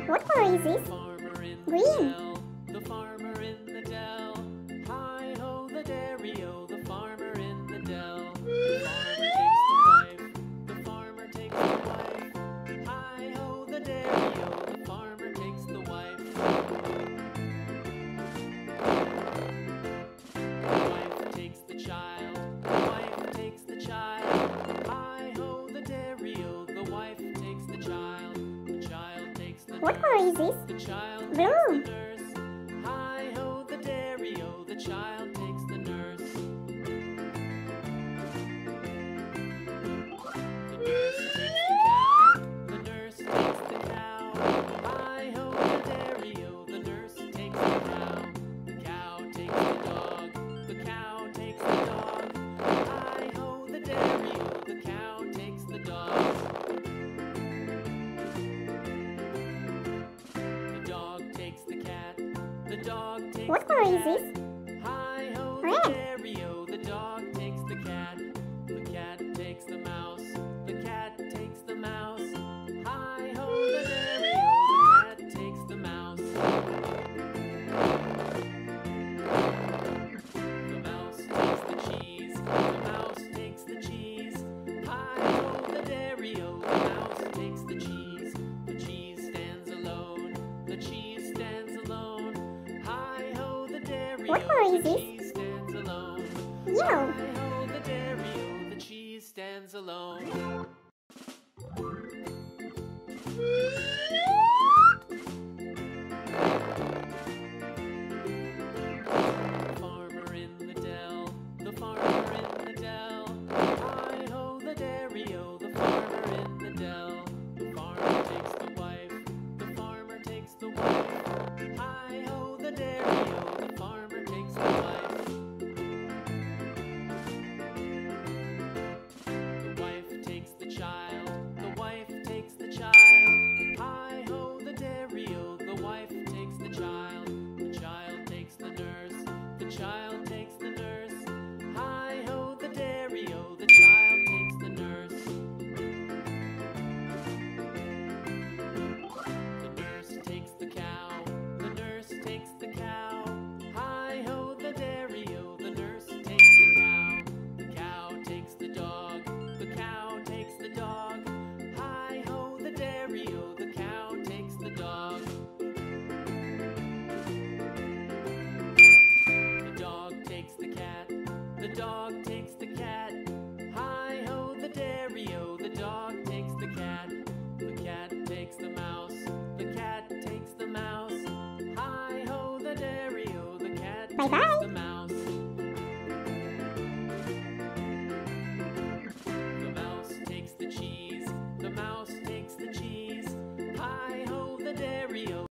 What color is this? Green. The farmer in the dell. Hi ho the dairy-o, the farmer in the dell. The farmer takes the wife. Hi ho the dairy-o, the farmer takes the wife. The wife takes the child. The wife takes the child. Hi ho the dairy-o, the wife takes the child. The child takes the What color is this? The child Blue. takes the nurse. Hi ho the dairy-o, the child takes the nurse. The nurse takes the cow. The nurse takes the cow. Hi ho the dairy-o, the nurse takes the cow. The cow takes the dog. The cow takes the dog. Hi ho the dairy-o, the cow takes the dog. The dog takes the cat. The dog takes What the color is cat. this? Hi ho Red. the dairy-o, the dog takes the cat. The cat takes the mouse. The cat takes the mouse. Hi ho the dairy-o, the cat takes the mouse. The mouse takes the cheese. The mouse takes the cheese. Hi ho the dairy-o, the mouse takes the cheese. The cheese stands alone. The cheese stands alone. Hi ho the dairy-o, What color is the this? cheese stands alone. Yellow. Hi ho the dairy-o, the cheese stands alone. The farmer in the dell. The farmer in the dell. Hi ho the dairy-o, the farmer in the dell. The farmer takes the wife. The farmer takes the wife. Hi ho the dairy-o, the farmer takes the wife. The wife takes the child. The wife takes the child. Hi ho the dairy-o, the wife takes the child. The child takes the nurse. The child takes the nurse. Hi ho the dairy-o, the child takes the nurse. The nurse takes the cow. The nurse takes the cow. Hi ho the dairy-o, the nurse takes the cow. The cow takes the dog. The cow takes the dog. Hi ho the dairy-o, the cow takes the dog. The dog takes the cat. The dog takes the cat. Hi ho the dairy-o, the dog takes the cat. The cat takes the mouse. The cat takes the mouse. Hi ho the dairy-o, the cat takes Bye-bye. the mouse.